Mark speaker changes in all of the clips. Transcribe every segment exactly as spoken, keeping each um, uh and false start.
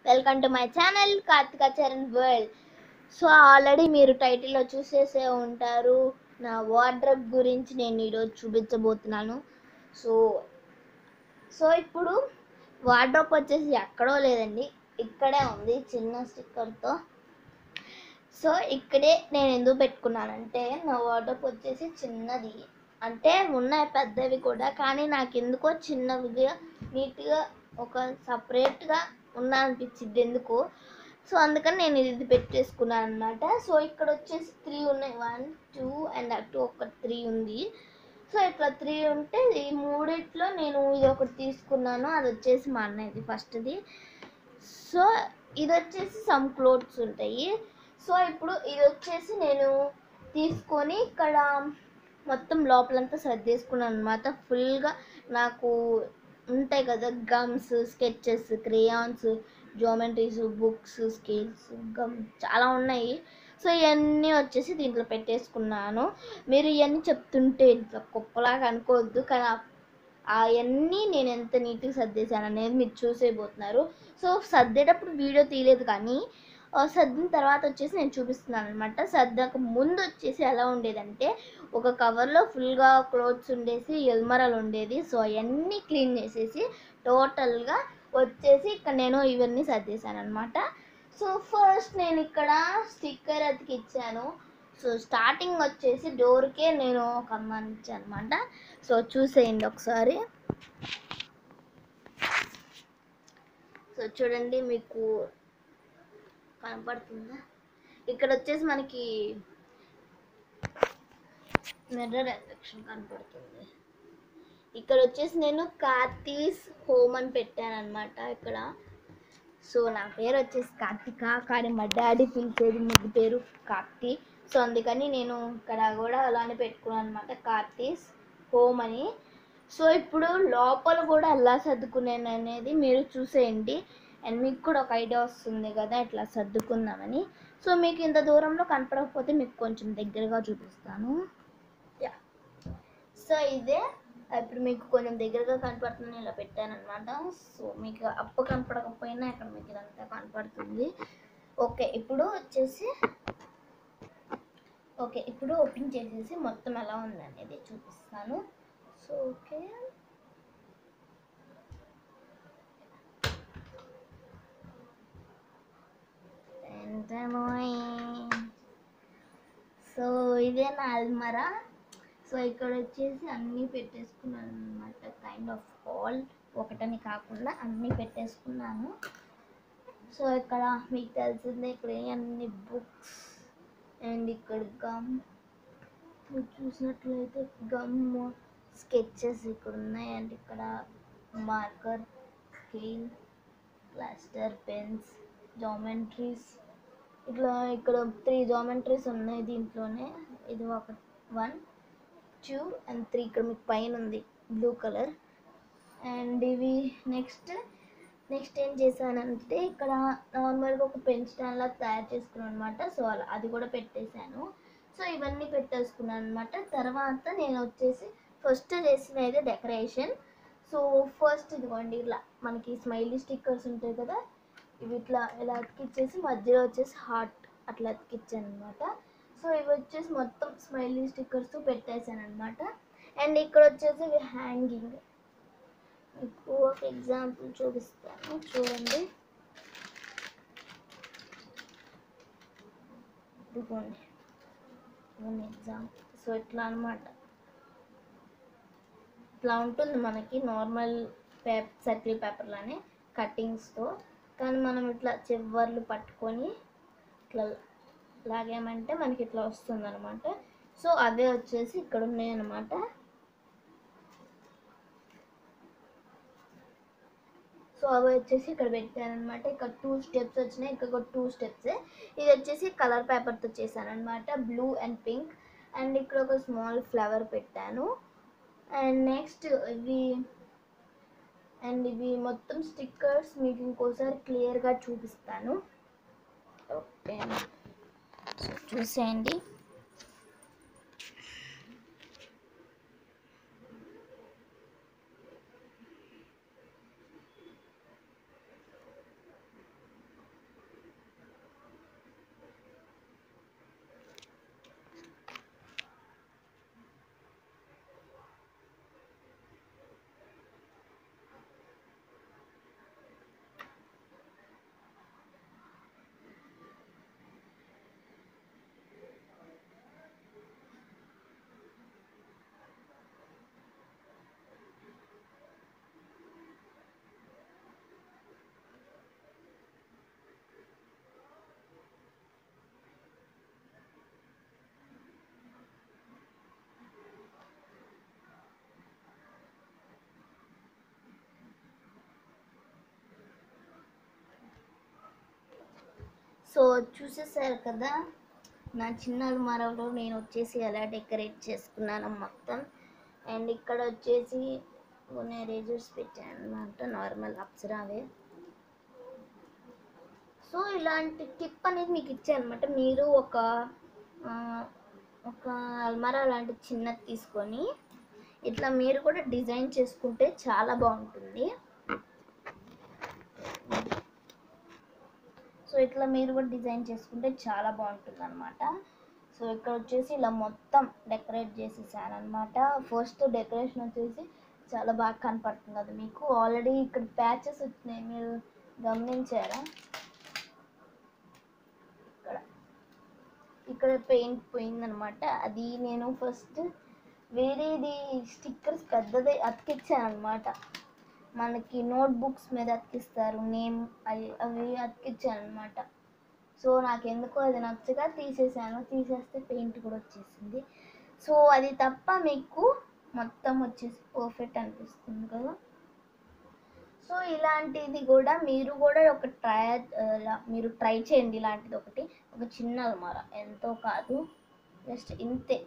Speaker 1: Welcome to my channel Karthika Charan world. So already మీరు టైటిల్లో చూసేసే ఉంటారు, నా వార్డ్రోబ్ గురించి నేను ఈరోజు చూపించబోతున్నాను. సో సో ఇప్పుడు వార్డ్రోబ్ వచ్చేసి ఎక్కడో లేదండి, ఇక్కడే ఉంది చిన్న స్టిక్కర్తో. సో ఇక్కడే నేను ఎందుకు పెట్టుకున్నానంటే, నా వార్డ్రోబ్ వచ్చేసి చిన్నది, అంటే ఉన్నాయి పెద్దవి కూడా, కానీ నాకు ఎందుకో చిన్నవిగా నీట్గా ఒక సపరేట్గా ఉన్నా అనిపించింది ఎందుకు. సో అందుకని నేను ఇది పెట్టేసుకున్నాను అనమాట. సో ఇక్కడ వచ్చేసి త్రీ ఉన్నాయి, వన్ టూ అండ్ అటు ఒక త్రీ ఉంది. సో ఇట్లా త్రీ ఉంటే ఈ మూడిట్లో నేను ఇది ఒకటి తీసుకున్నాను, అది వచ్చేసి మా అన్నయ్యది ఫస్ట్ది. సో ఇది వచ్చేసి సమ్ క్లోత్స్ ఉంటాయి. సో ఇప్పుడు ఇది వచ్చేసి నేను తీసుకొని ఇక్కడ మొత్తం లోపలంతా సర్దేసుకున్నాను అనమాట. ఫుల్గా నాకు ఉంటాయి కదా gums, sketches, crayons, geometries, books, scales, gum చాలా ఉన్నాయి. సో ఇవన్నీ వచ్చేసి దీంట్లో పెట్టేసుకున్నాను. మీరు ఇవన్నీ చెప్తుంటే ఇట్లా కుప్పలాగా అనుకోవద్దు, కానీ అవన్నీ నేను ఎంత నీట్గా సర్దేశాను అనేది మీరు చూసేయబోతున్నారు. సో సర్దేటప్పుడు వీడియో తీయలేదు, కానీ సర్దిన తర్వాత వచ్చేసి నేను చూపిస్తున్నాను అనమాట. సర్దాక ముందు వచ్చేసి ఎలా ఉండేదంటే, ఒక కవర్లో ఫుల్గా క్లోత్స్ ఉండేసి ఎల్మరాలు ఉండేది. సో అవన్నీ క్లీన్ చేసేసి టోటల్గా వచ్చేసి ఇక్కడ నేను ఇవన్నీ సర్దేశాను అనమాట. సో ఫస్ట్ నేను ఇక్కడ స్టిక్కర్ అతికిచ్చాను. సో స్టార్టింగ్ వచ్చేసి డోర్కే నేను ఒక అమ్మాని ఇచ్చాను అనమాట. సో చూసేయండి ఒకసారి. సో చూడండి, మీకు కనపడుతుందా? ఇక్కడ వచ్చేసి మనకి మిర్రర్ రిఫ్లెక్షన్ కనపడుతుంది. ఇక్కడ వచ్చేసి నేను కార్తీస్ హోమ్ అని పెట్టాను అనమాట ఇక్కడ. సో నా పేరు వచ్చేసి కార్తిక, కానీ మా డాడీ పిలిచేది ముద్దు పేరు కార్తీ. సో అందుకని నేను ఇక్కడ కూడా అలానే పెట్టుకున్నాను అనమాట, కార్తీస్ హోమ్ అని. సో ఇప్పుడు లోపల కూడా ఎలా సర్దుకున్నాను అనేది మీరు చూసేయండి, అండ్ మీకు కూడా ఒక ఐడియా వస్తుంది కదా ఎట్లా సర్దుకుందామని. సో మీకు ఇంత దూరంలో కనపడకపోతే మీకు కొంచెం దగ్గరగా చూపిస్తాను. యా, సో ఇదే ఇప్పుడు మీకు కొంచెం దగ్గరగా కనపడుతుంది, ఇలా పెట్టాను అనమాట. సో మీకు అప్పు కనపడకపోయినా ఇక్కడ మీకు ఇదంతా కనపడుతుంది. ఓకే ఇప్పుడు వచ్చేసి ఓకే ఇప్పుడు ఓపెన్ చేసేసి మొత్తం ఎలా ఉంది అనేది చూపిస్తాను. సో ఓకే, సో ఇదే నా అల్మరా. సో ఇక్కడ వచ్చేసి అన్నీ పెట్టేసుకున్నాను అనమాట, కైండ్ ఆఫ్ ఆల్, ఒకటని కాకుండా అన్నీ పెట్టేసుకున్నాను. సో ఇక్కడ మీకు తెలిసిందే, ఇక్కడ అన్ని బుక్స్ అండ్ ఇక్కడ గమ్, మీరు చూసినట్లయితే గమ్, స్కెచెస్ ఇక్కడ ఉన్నాయి, అండ్ ఇక్కడ marker, scale, plaster, pens, geometries, ఇట్లా ఇక్కడ త్రీ జామెట్రీస్ ఉన్నాయి దీంట్లోనే. ఇది ఒక వన్ టూ అండ్ త్రీ, ఇక్కడ మీకు పైన ఉంది బ్లూ కలర్. అండ్ ఇవి నెక్స్ట్ నెక్స్ట్ ఏం చేశానంటే, ఇక్కడ నార్మల్గా ఒక పెన్ స్టాండ్ లాగా తయారు చేసుకున్నాను అనమాట. సో అలా అది కూడా పెట్టేశాను. సో ఇవన్నీ పెట్టేసుకున్నాను అనమాట. తర్వాత నేను వచ్చేసి ఫస్ట్ చేసిన అయితే డెకరేషన్. సో ఫస్ట్ ఇదిగోండి, ఇలా మనకి స్మైలీ స్టిక్కర్స్ ఉంటాయి కదా, ఇవి ఇట్లా ఇలా అతికిచ్చేసి మధ్యలో వచ్చేసి హార్ట్ అట్లా అతికిచ్చాను అనమాట. సో ఇవి వచ్చేసి మొత్తం స్మైలీ స్టిక్కర్స్ పెట్టేశాను అనమాట. అండ్ ఇక్కడ వచ్చేసి ఇవి హ్యాంగింగ్, మీకు ఒక ఎగ్జాంపుల్ చూపిస్తాను చూడండి. ఇదిగోండి ఎగ్జాంపుల్. సో ఇట్లా అనమాట, ఇట్లా ఉంటుంది మనకి నార్మల్ పేపర్, సర్కిల్ పేపర్లోనే కటింగ్స్తో, కానీ మనం ఇట్లా చివర్లు పట్టుకొని ఇట్లా లాగామంటే మనకి ఇట్లా వస్తుంది అనమాట. సో అవే వచ్చేసి ఇక్కడ ఉన్నాయి అనమాట. సో అవి వచ్చేసి ఇక్కడ పెట్టాను అనమాట. ఇక్కడ టూ స్టెప్స్ వచ్చినాయి, ఇక్కడ టూ స్టెప్స్. ఇది వచ్చేసి కలర్ పేపర్తో చేశాను అనమాట, బ్లూ అండ్ పింక్. అండ్ ఇక్కడ ఒక స్మాల్ ఫ్లవర్ పెట్టాను. అండ్ నెక్స్ట్ ఇవి అండ్ ఇవి మొత్తం స్టిక్కర్స్ మీకు ఇంకోసారి క్లియర్గా చూపిస్తాను. ఓకే చూసేయండి. సో చూసేసారు కదా నా చిన్న అల్మారాలో నేను వచ్చేసి ఎలా డెకరేట్ చేసుకున్నాను మొత్తం. అండ్ ఇక్కడ వచ్చేసి కొన్ని ఎరేజర్స్ పెట్టాను అనమాట, నార్మల్ అప్సరావే. సో ఇలాంటి టిప్ అనేది మీకు ఇచ్చాను అనమాట. మీరు ఒక ఒక అల్మారా లాంటి చిన్నది తీసుకొని ఇట్లా మీరు కూడా డిజైన్ చేసుకుంటే చాలా బాగుంటుంది. సో ఇట్లా మీరు కూడా డిజైన్ చేసుకుంటే చాలా బాగుంటుంది అనమాట. సో ఇక్కడ వచ్చేసి ఇలా మొత్తం డెకరేట్ చేసేసాను అనమాట. ఫస్ట్ డెకరేషన్ వచ్చేసి చాలా బాగా కనపడుతుంది అది మీకు. ఆల్రెడీ ఇక్కడ ప్యాచెస్ వచ్చినాయి, మీరు గమనించారా? ఇక్కడ ఇక్కడ పెయింట్ పోయిందనమాట. అది నేను ఫస్ట్ వేరేది స్టిక్కర్స్ పెద్దది అతికిచ్చాను అనమాట. మనకి నోట్ బుక్స్ మీద అతికిస్తారు నేమ్, అవి అవి అతికిచ్చాను అనమాట. సో నాకు ఎందుకో అది నచ్చగా తీసేసాను. తీసేస్తే పెయింట్ కూడా వచ్చేసింది. సో అది తప్ప మీకు మొత్తం వచ్చేసి పర్ఫెక్ట్ అనిపిస్తుంది కదా. సో ఇలాంటిది కూడా మీరు కూడా ఒక ట్రై మీరు ట్రై చేయండి. ఇలాంటిది ఒకటి, ఒక చిన్న అల్మారా, ఎంతో కాదు, జస్ట్ ఇంతే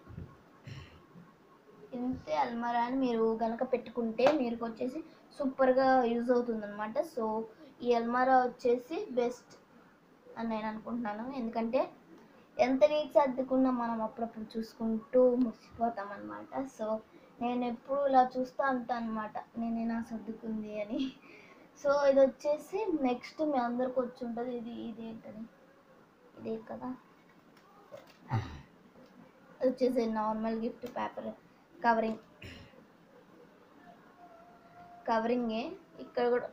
Speaker 1: ఇంతే అల్మారాని మీరు కనుక పెట్టుకుంటే మీరు వచ్చేసి సూపర్గా యూజ్ అవుతుంది అనమాట. సో ఈ అల్మారా వచ్చేసి బెస్ట్ అని నేను అనుకుంటున్నాను. ఎందుకంటే ఎంత నీట్ సర్దుకున్నా మనం అప్పుడప్పుడు చూసుకుంటూ మురిసిపోతాం అనమాట. సో నేను ఎప్పుడు ఇలా చూస్తూ ఉంటాను అనమాట, నేను నా సర్దుకుంది అని. సో ఇది వచ్చేసి నెక్స్ట్ మీ అందరికి వచ్చి ఉంటుంది. ఇది ఇదేంటది, ఇదే కదా, వచ్చేసి నార్మల్ గిఫ్ట్ పేపర్ కవరింగ్ కవరింగే ఇక్కడ కూడా.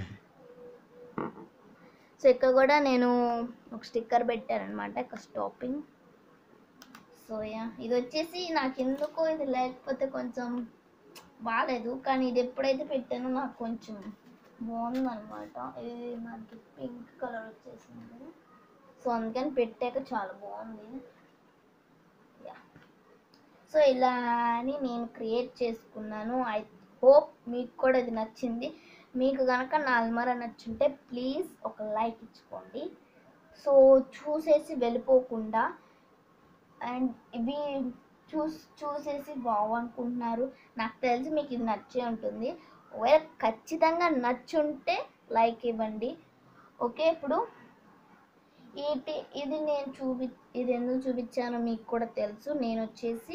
Speaker 1: సో ఇక్కడ కూడా నేను ఒక స్టిక్కర్ పెట్టాను అనమాట, ఒక స్టాపింగ్. సో యా ఇది వచ్చేసి నాకు ఎందుకో ఇది లేకపోతే కొంచెం బాగాలేదు, కానీ ఇది ఎప్పుడైతే పెట్టానో నాకు కొంచెం బాగుందనమాట. ఇది మనకి పింక్ కలర్ వచ్చేసింది. సో అందుకని పెట్టాక చాలా బాగుంది. యా సో ఇలా అని నేను క్రియేట్ చేసుకున్నాను. ఐ హోప్ మీకు కూడా ఇది నచ్చింది. మీకు కనుక నా అల్మారా నచ్చుంటే ప్లీజ్ ఒక లైక్ ఇచ్చుకోండి. సో చూసేసి వెళ్ళిపోకుండా, అండ్ ఇవి చూస్ చూసేసి బాగనుకుంటున్నారు, నాకు తెలిసి మీకు ఇది నచ్చే ఉంటుంది. ఒకవేళ ఖచ్చితంగా నచ్చుంటే లైక్ ఇవ్వండి. ఓకే, ఇప్పుడు ఇది ఇది నేను చూపి ఇది ఎందుకు చూపించానో మీకు కూడా తెలుసు. నేను వచ్చేసి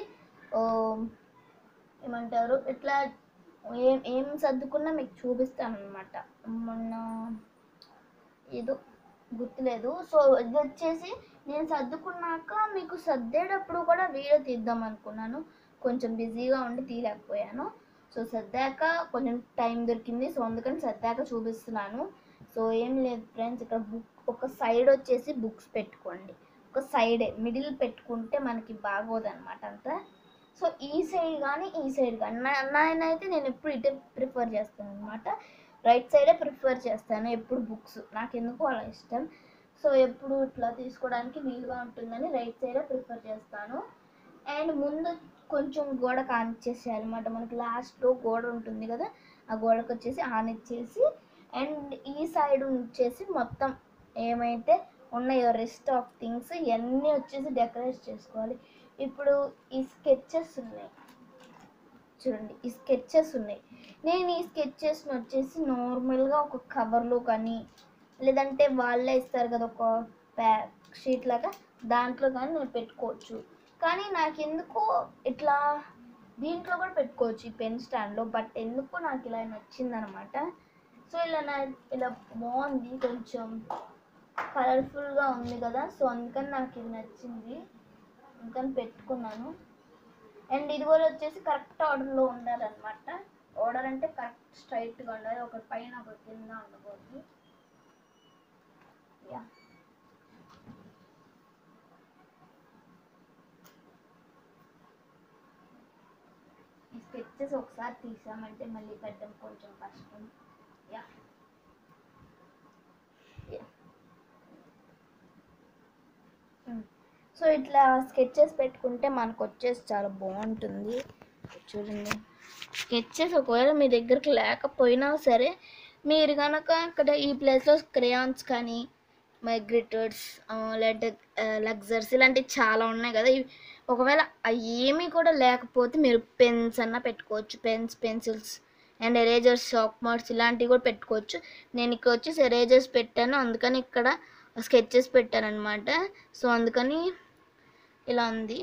Speaker 1: ఏమంటారు ఇట్లా ఏం ఏం సర్దుకున్నా మీకు చూపిస్తాను అనమాట. మొన్న ఏదో గుర్తులేదు. సో ఇది వచ్చేసి నేను సర్దుకున్నాక మీకు సర్దేటప్పుడు కూడా వీడియో తీద్దాం అనుకున్నాను, కొంచెం బిజీగా ఉండి తీయలేకపోయాను. సో సర్దాక కొంచెం టైం దొరికింది, సో అందుకని సర్దాక చూపిస్తున్నాను. సో ఏం లేదు ఫ్రెండ్స్, ఇక్కడ బుక్ ఒక సైడ్ వచ్చేసి బుక్స్ పెట్టుకోండి, ఒక సైడే మిడిల్ పెట్టుకుంటే మనకి బాగోదు అనమాట అంతా. సో ఈ సైడ్ కానీ ఈ సైడ్ కానీ నా నాయనైతే నేను ఎప్పుడు ఇటే ప్రిఫర్ చేస్తాను అనమాట, రైట్ సైడే ప్రిఫర్ చేస్తాను ఎప్పుడు బుక్స్, నాకు ఎందుకు అలా ఇష్టం. సో ఎప్పుడు ఇట్లా తీసుకోవడానికి వీలుగా ఉంటుందని రైట్ సైడే ప్రిఫర్ చేస్తాను. అండ్ ముందు కొంచెం గోడ కానిచ్చేసేయాలి అనమాట. మనకి లాస్ట్లో గోడ ఉంటుంది కదా, ఆ గోడకు వచ్చేసి ఆనిచ్చేసి అండ్ ఈ సైడ్ వచ్చేసి మొత్తం ఏమైతే ఉన్నాయో రెస్ట్ ఆఫ్ థింగ్స్ ఇవన్నీ వచ్చేసి డెకరేట్ చేసుకోవాలి. ఇప్పుడు ఈ స్కెచెస్ ఉన్నాయి చూడండి, ఈ స్కెచెస్ ఉన్నాయి. నేను ఈ స్కెచెస్ని వచ్చేసి నార్మల్గా ఒక కవర్లో కానీ లేదంటే వాళ్ళే ఇస్తారు కదా ఒక ప్యాక్ షీట్ లాగా, దాంట్లో కానీ నేను పెట్టుకోవచ్చు. కానీ నాకు ఎందుకో ఇట్లా దీంట్లో కూడా పెట్టుకోవచ్చు ఈ పెన్ స్టాండ్లో, బట్ ఎందుకో నాకు ఇలా నచ్చిందనమాట. సో ఇలా నా ఇలా బాగుంది, కొంచెం కలర్ఫుల్గా ఉంది కదా, సో అందుకని నాకు ఇది నచ్చింది, అందుకని పెట్టుకున్నాను. అండ్ ఇది కూడా వచ్చేసి కరెక్ట్ ఆర్డర్లో ఉండాలన్నమాట. ఆర్డర్ అంటే కరెక్ట్ స్ట్రైట్గా ఉండాలి, ఒక పైన ఒక కింద ఉండకూడదు. యా ఈ స్కెచెస్ ఒకసారి తీసామంటే మళ్ళీ పెట్టడం కొంచెం కష్టం. యా సో ఇట్లా స్కెచెస్ పెట్టుకుంటే మనకు వచ్చేసి చాలా బాగుంటుంది. చూడండి స్కెచెస్ ఒకవేళ మీ దగ్గరకు లేకపోయినా సరే మీరు కనుక ఇక్కడ ఈ ప్లేస్లో క్రేయాన్స్ కానీ మైగ్రేటర్స్, లేదంటే లగ్జర్స్ ఇలాంటివి చాలా ఉన్నాయి కదా. ఇవి ఒకవేళ అవి ఏమీ కూడా లేకపోతే మీరు పెన్స్ అన్న పెట్టుకోవచ్చు, pens, pencils and erasers, sharp marks ఇలాంటివి కూడా పెట్టుకోవచ్చు. నేను ఇక్కడ వచ్చేసి ఎరేజర్స్ పెట్టాను, అందుకని ఇక్కడ స్కెచెస్ పెట్టాను అనమాట. సో అందుకని ఇలా ఉంది.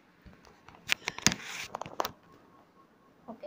Speaker 1: ఓకే,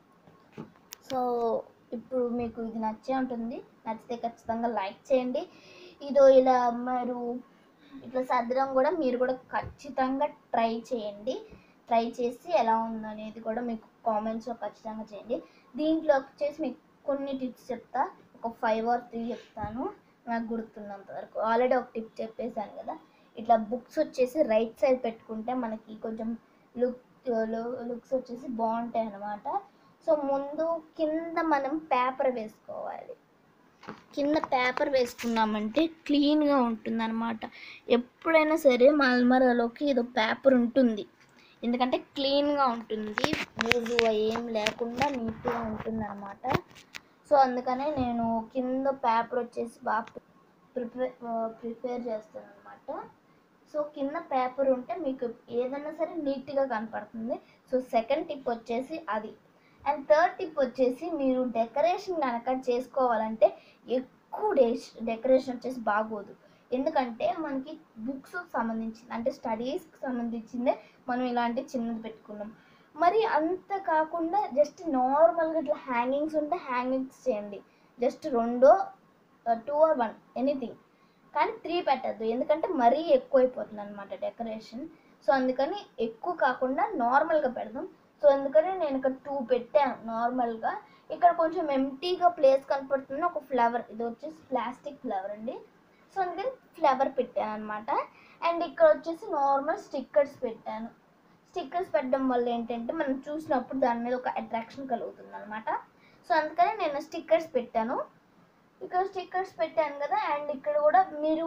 Speaker 1: సో ఇప్పుడు మీకు ఇది నచ్చే ఉంటుంది. నచ్చితే ఖచ్చితంగా లైక్ చేయండి. ఇదో ఇలా మీరు ఇట్లా సర్దడం కూడా మీరు కూడా ఖచ్చితంగా ట్రై చేయండి. ట్రై చేసి ఎలా ఉందనేది కూడా మీకు కామెంట్స్లో ఖచ్చితంగా చేయండి. దీంట్లో వచ్చేసి మీకు కొన్ని టిప్స్ చెప్తా, ఒక ఫైవ్ ఆర్ త్రీ చెప్తాను నాకు గుర్తున్నంత వరకు. ఆల్రెడీ ఒక టిప్ చెప్పేశాను కదా. ఇట్లా బుక్స్ వచ్చేసి రైట్ సైడ్ పెట్టుకుంటే మనకి కొంచెం లుక్ లుక్స్ వచ్చేసి బాగుంటాయి అన్నమాట. సో ముందు కింద మనం పేపర్ వేసుకోవాలి. కింద పేపర్ వేసుకున్నామంటే క్లీన్గా ఉంటుంది అనమాట. ఎప్పుడైనా సరే మా అల్మారాలోకి ఏదో పేపర్ ఉంటుంది, ఎందుకంటే క్లీన్గా ఉంటుంది, బూజు ఏం లేకుండా నీట్గా ఉంటుంది అనమాట. సో అందుకనే నేను కింద పేపర్ వచ్చేసి బాగా ప్రిపేర్ ప్రిపేర్ చేస్తాను అనమాట. సో కింద పేపర్ ఉంటే మీకు ఏదైనా సరే నీట్గా కనపడుతుంది. సో సెకండ్ టిప్ వచ్చేసి అది. అండ్ థర్డ్ టిప్ వచ్చేసి మీరు డెకరేషన్ కనుక చేసుకోవాలంటే ఎక్కువ డేస్ డెకరేషన్ వచ్చేసి బాగోదు. ఎందుకంటే మనకి బుక్స్ సంబంధించింది అంటే స్టడీస్కి సంబంధించిందే మనం ఇలాంటి చిన్నది పెట్టుకున్నాం. మరి అంత కాకుండా జస్ట్ నార్మల్గా ఇట్లా హ్యాంగింగ్స్ ఉంటే హ్యాంగింగ్స్ చేయండి. జస్ట్ రెండో టూ ఆర్ వన్ ఎనీథింగ్, కానీ త్రీ పెట్టద్దు, ఎందుకంటే మరీ ఎక్కువైపోతుంది అనమాట డెకరేషన్. సో అందుకని ఎక్కువ కాకుండా నార్మల్గా పెడదాం. సో అందుకని నేను ఇక్కడ టూ పెట్టాను నార్మల్గా. ఇక్కడ కొంచెం ఎంటీగా ప్లేస్ కనపడుతుంది, ఒక ఫ్లవర్, ఇది వచ్చేసి ప్లాస్టిక్ ఫ్లవర్ అండి. సో అందుకని ఫ్లవర్ పెట్టాను అనమాట. అండ్ ఇక్కడ వచ్చేసి నార్మల్ స్టిక్కర్స్ పెట్టాను. స్టిక్కర్స్ పెట్టడం వల్ల ఏంటంటే మనం చూసినప్పుడు దాని మీద ఒక అట్రాక్షన్ కలుగుతుంది అనమాట. సో అందుకని నేను స్టిక్కర్స్ పెట్టాను. ఇక్కడ స్టిక్కర్స్ పెట్టాను కదా. అండ్ ఇక్కడ కూడా మీరు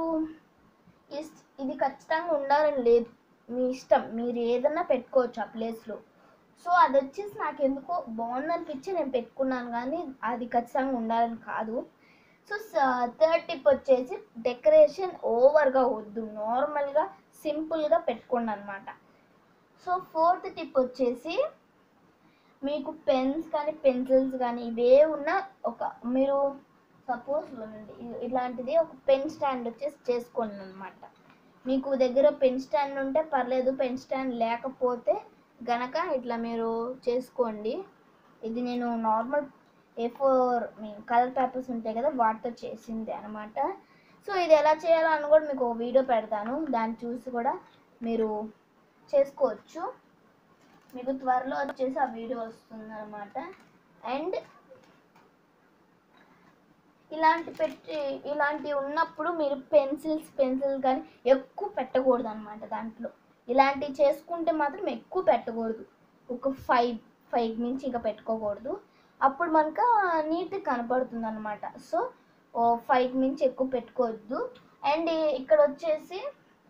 Speaker 1: ఇది ఖచ్చితంగా ఉండాలని లేదు, మీ ఇష్టం, మీరు ఏదన్నా పెట్టుకోవచ్చు ఆ ప్లేస్లో. సో అది వచ్చేసి నాకు ఎందుకో బాగుందనిపించి నేను పెట్టుకున్నాను, కానీ అది ఖచ్చితంగా ఉండాలని కాదు. సో థర్డ్ టిప్ వచ్చేసి డెకరేషన్ ఓవర్గా వద్దు, నార్మల్గా సింపుల్గా పెట్టుకోండి అనమాట. సో ఫోర్త్ టిప్ వచ్చేసి మీకు పెన్స్ కానీ పెన్సిల్స్ కానీ ఇవే ఉన్న ఒక మీరు సపోజ్ ఇలాంటిది ఒక పెన్ స్టాండ్ వచ్చేసి చేసుకోండి అనమాట. మీకు దగ్గర పెన్ స్టాండ్ ఉంటే పర్లేదు, పెన్ స్టాండ్ లేకపోతే గనక ఇట్లా మీరు చేసుకోండి. ఇది నేను normal A four colour papers ఉంటాయి కదా వాటితో చేసింది అనమాట. సో ఇది ఎలా చేయాలో అని కూడా మీకు ఒక వీడియో పెడతాను, దాన్ని చూసి కూడా మీరు చేసుకోవచ్చు. మీకు త్వరలో వచ్చేసి ఆ వీడియో వస్తుంది అనమాట. అండ్ ఇలాంటి పెట్టి ఇలాంటివి ఉన్నప్పుడు మీరు పెన్సిల్స్ పెన్సిల్స్ కానీ ఎక్కువ పెట్టకూడదు అనమాట. దాంట్లో ఇలాంటివి చేసుకుంటే మాత్రం ఎక్కువ పెట్టకూడదు, ఒక ఫైవ్ ఫైవ్ నుంచి ఇంకా పెట్టుకోకూడదు, అప్పుడు మనకు నీట్గా కనపడుతుంది అనమాట. సో ఫైవ్ నుంచి ఎక్కువ పెట్టుకోవద్దు. అండ్ ఇక్కడ వచ్చేసి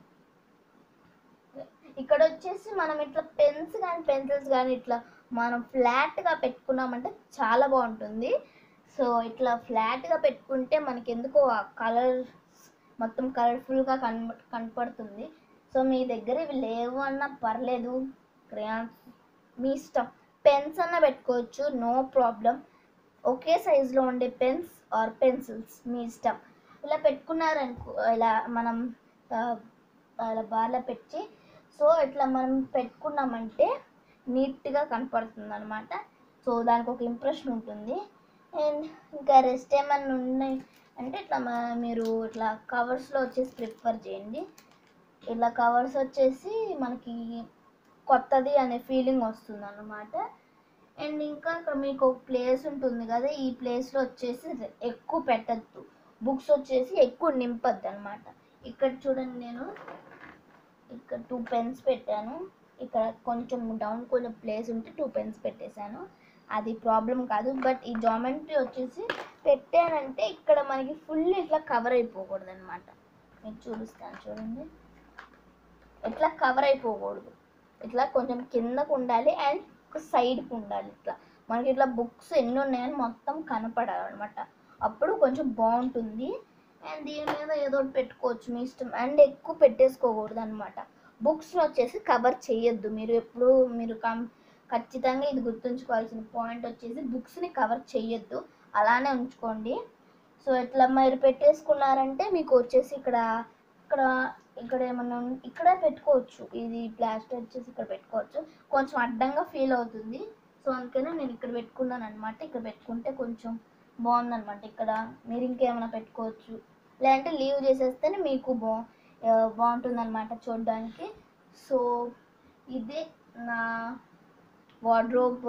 Speaker 1: ఇక్కడ వచ్చేసి మనం ఇట్లా పెన్స్ కానీ పెన్సిల్స్ కానీ ఇట్లా మనం ఫ్లాట్గా పెట్టుకున్నామంటే చాలా బాగుంటుంది. సో ఇట్లా ఫ్లాట్గా పెట్టుకుంటే మనకి ఎందుకో ఆ కలర్ మొత్తం కలర్ఫుల్గా కన్ కనపడుతుంది. సో మీ దగ్గర ఇవి లేవు అన్నా పర్లేదు, క్రేయాన్స్ మీ ఇష్టం, పెన్స్ అన్న పెట్టుకోవచ్చు, నో ప్రాబ్లం. ఒకే సైజులో ఉండే పెన్స్ ఆర్ పెన్సిల్స్ మీ ఇష్టం. ఇలా పెట్టుకున్నారనుకో, ఇలా మనం అలా బాగా పెట్టి సో ఇట్లా మనం పెట్టుకున్నామంటే నీట్గా కనపడుతుంది అనమాట. సో దానికి ఒక ఇంప్రెషన్ ఉంటుంది. అండ్ ఇంకా రెస్ట్ ఏమన్నా ఉన్నాయి అంటే ఇట్లా మీరు ఇట్లా కవర్స్లో వచ్చేసి ప్రిఫర్ చేయండి. ఇలా కవర్స్ వచ్చేసి మనకి కొత్తది అనే ఫీలింగ్ వస్తుంది అన్నమాట. అండ్ ఇంకా ఇక్కడ మీకు ఒక ప్లేస్ ఉంటుంది కదా, ఈ ప్లేస్లో వచ్చేసి ఎక్కువ పెట్టద్దు, బుక్స్ వచ్చేసి ఎక్కువ నింపద్దు అనమాట. ఇక్కడ చూడండి, నేను ఇక్కడ టూ పెన్స్ పెట్టాను, ఇక్కడ కొంచెం డౌన్ కొంచెం ప్లేస్ ఉంటే టూ పెన్స్ పెట్టేశాను, అది ప్రాబ్లం కాదు. బట్ ఈ జామెంట్రీ వచ్చేసి పెట్టానంటే ఇక్కడ మనకి ఫుల్ ఇట్లా కవర్ అయిపోకూడదు అనమాట. మీకు చూపిస్తాను చూడండి, ఇట్లా కవర్ అయిపోకూడదు, ఇట్లా కొంచెం కిందకు ఉండాలి అండ్ సైడ్కి ఉండాలి. ఇట్లా మనకి ఇట్లా బుక్స్ ఎన్ని ఉన్నాయని మొత్తం కనపడాలన్నమాట, అప్పుడు కొంచెం బాగుంటుంది. అండ్ దీని మీద ఏదో ఒకటి పెట్టుకోవచ్చు మీ ఇష్టం. అండ్ ఎక్కువ పెట్టేసుకోకూడదు అనమాట. బుక్స్ని వచ్చేసి కవర్ చేయొద్దు మీరు ఎప్పుడు. మీరు కం ఖచ్చితంగా ఇది గుర్తుంచుకోవాల్సిన పాయింట్ వచ్చేసి బుక్స్ని కవర్ చేయొద్దు, అలానే ఉంచుకోండి. సో ఇట్లా మీరు పెట్టేసుకున్నారంటే మీకు వచ్చేసి ఇక్కడ ఇక్కడ ఇక్కడ ఏమన్నా ఇక్కడే పెట్టుకోవచ్చు. ఇది ప్లాస్టర్ వచ్చేసి ఇక్కడ పెట్టుకోవచ్చు. కొంచెం అడ్డంగా ఫీల్ అవుతుంది, సో అందుకనే నేను ఇక్కడ పెట్టుకున్నాను అనమాట. ఇక్కడ పెట్టుకుంటే కొంచెం బాగుందనమాట. ఇక్కడ మీరు ఇంకేమైనా పెట్టుకోవచ్చు, లేదంటే లీవ్ చేసేస్తేనే మీకు బా బాగుంటుంది అనమాట చూడడానికి. సో ఇదే నా వార్డ్రోబ్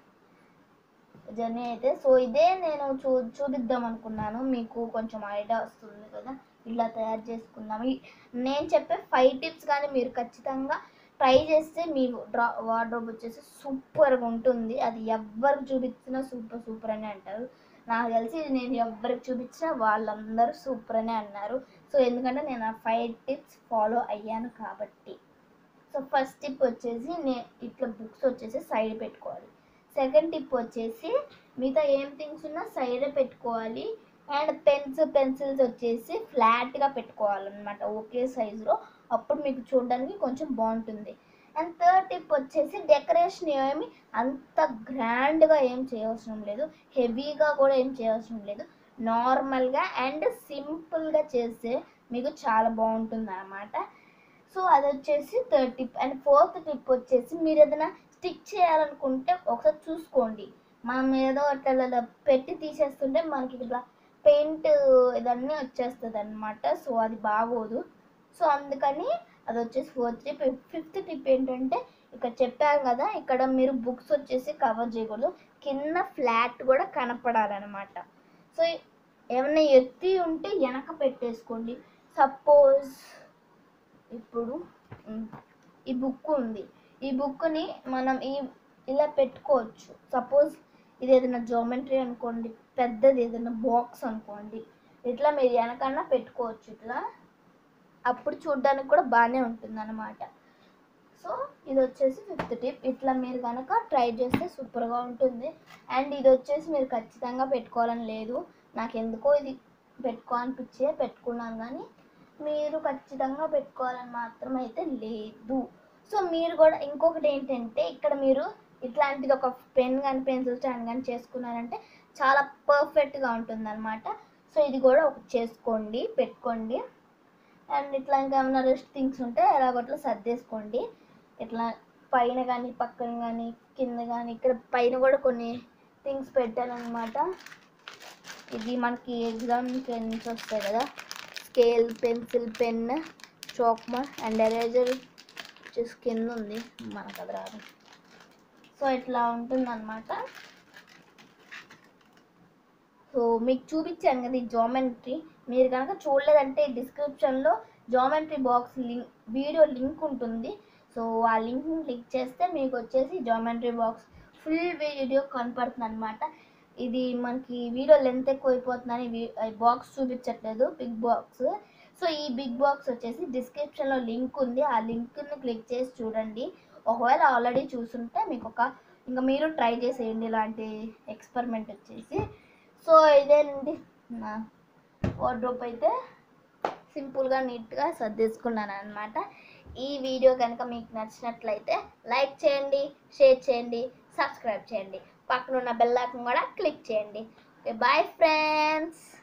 Speaker 1: జర్నీ అయితే. సో ఇదే నేను చూ చూపిద్దాం అనుకున్నాను, మీకు కొంచెం ఐడియా వస్తుంది కదా ఇలా తయారు చేసుకుందాం. నేను చెప్పే ఫైవ్ టిప్స్ కానీ మీరు ఖచ్చితంగా ట్రై చేస్తే మీ డ్రా వార్డ్రోబ్ వచ్చేసి సూపర్గా ఉంటుంది. అది ఎవ్వరికి చూపించినా సూపర్ సూపర్ అని అంటారు. నాకు తెలిసి నేను ఎవ్వరికి చూపించినా వాళ్ళందరూ సూపర్ అనే అన్నారు. సో ఎందుకంటే నేను ఆ ఫైవ్ టిప్స్ ఫాలో అయ్యాను కాబట్టి. సో ఫస్ట్ టిప్ వచ్చేసి నేను ఇట్లా బుక్స్ వచ్చేసి సైడ్ పెట్టుకోవాలి. సెకండ్ టిప్ వచ్చేసి మిగతా ఏం థింగ్స్ ఉన్నా సైడే పెట్టుకోవాలి. అండ్ పెన్స్ పెన్సిల్స్ వచ్చేసి ఫ్లాట్గా పెట్టుకోవాలన్నమాట, ఒకే సైజులో. అప్పుడు మీకు చూడడానికి కొంచెం బాగుంటుంది. అండ్ థర్డ్ టిప్ వచ్చేసి డెకరేషన్ ఏమి అంత గ్రాండ్గా ఏం చేయవసరం లేదు, హెవీగా కూడా ఏం చేయవసరం లేదు. నార్మల్గా అండ్ సింపుల్గా చేస్తే మీకు చాలా బాగుంటుంది అన్నమాట. సో అది వచ్చేసి third tip. And fourth tip వచ్చేసి మీరు ఏదైనా స్టిక్ చేయాలనుకుంటే ఒకసారి చూసుకోండి. మనం ఏదో అట్లా పెట్టి తీసేస్తుంటే మనకి ఇట్లా పెయింట్ ఇదన్నీ వచ్చేస్తుంది అనమాట. సో అది బాగోదు. సో అందుకని అది వచ్చేసి ఫోర్త్ టిప్. ఫిఫ్త్ టిప్ ఏంటంటే ఇక్కడ చెప్పాను కదా, ఇక్కడ మీరు బుక్స్ వచ్చేసి కవర్ చేయకూడదు, కింద ఫ్లాట్ కూడా కనపడాలన్నమాట. సో ఏమైనా ఎత్తి ఉంటే వెనక పెట్టేసుకోండి. సపోజ్ ఇప్పుడు ఈ బుక్ ఉంది, ఈ బుక్ని మనం ఈ ఇలా పెట్టుకోవచ్చు. సపోజ్ ఇది ఏదైనా జామెట్రీ అనుకోండి, పెద్దది ఏదైనా బాక్స్ అనుకోండి, ఇట్లా మీరు వెనకన్నా పెట్టుకోవచ్చు ఇట్లా. అప్పుడు చూడడానికి కూడా బాగానే ఉంటుంది అన్నమాట. సో ఇది వచ్చేసి ఫిఫ్త్ టిప్. ఇట్లా మీరు కనుక ట్రై చేస్తే సూపర్గా ఉంటుంది. అండ్ ఇది వచ్చేసి మీరు ఖచ్చితంగా పెట్టుకోవాలని లేదు, నాకు ఎందుకో ఇది పెట్టుకోవాలనిపించే పెట్టుకున్నాను, కానీ మీరు ఖచ్చితంగా పెట్టుకోవాలని మాత్రం అయితే లేదు. సో మీరు కూడా ఇంకొకటి ఏంటంటే ఇక్కడ మీరు ఇట్లాంటిది ఒక పెన్ కానీ పెన్సిల్ స్టాండ్ కానీ చేసుకున్నారంటే చాలా పర్ఫెక్ట్గా ఉంటుంది అనమాట. సో ఇది కూడా ఒకటి చేసుకోండి, పెట్టుకోండి. అండ్ ఇట్లా ఇంకేమైనా రెస్ట్ థింగ్స్ ఉంటే ఎలాగొట్లా సర్దేసుకోండి. ఇట్లా పైన కానీ పక్కన కానీ కింద కానీ. ఇక్కడ పైన కూడా కొన్ని థింగ్స్ పెట్టాను అనమాట. ఇది మనకి ఎగ్జామ్ పెన్స్ వస్తాయి కదా, స్కేల్, పెన్సిల్, పెన్, చాక్మర్ అండ్ ఎరేజర్ వచ్చేసి కింద ఉంది, మనకు అది రాదు. సో ఇట్లా ఉంటుందన్నమాట. సో మీకు చూపించాను కదా ఈ జామెట్రీ, మీరు కనుక చూడలేదంటే డిస్క్రిప్షన్లో geometry box link video link ఉంటుంది. సో ఆ లింక్ని క్లిక్ చేస్తే మీకు వచ్చేసి జామెట్రీ బాక్స్ ఫుల్ వీడియో కనపడుతుంది అనమాట. ఇది మనకి వీడియో లెంత్ ఎక్కువ అయిపోతుందని బాక్స్ చూపించట్లేదు, బిగ్ బాక్స్. సో ఈ బిగ్ బాక్స్ వచ్చేసి డిస్క్రిప్షన్లో లింక్ ఉంది, ఆ లింక్ని క్లిక్ చేసి చూడండి. ఒకవేళ ఆల్రెడీ చూసుంటే మీకు ఒక ఇంకా మీరు ట్రై చేసేయండి ఇలాంటి ఎక్స్పెరిమెంట్ వచ్చేసి. సో ఇదేనండి నా వార్డ్రోబ్ అయితే సింపుల్గా నీట్గా సర్దేసుకున్నాను అనమాట. ఈ వీడియో కనుక మీకు నచ్చినట్లయితే లైక్ చేయండి, షేర్ చేయండి, సబ్స్క్రైబ్ చేయండి, పక్కన ఉన్న బెల్ ఐకాన్ కూడా క్లిక్ చేయండి. Okay, bye friends.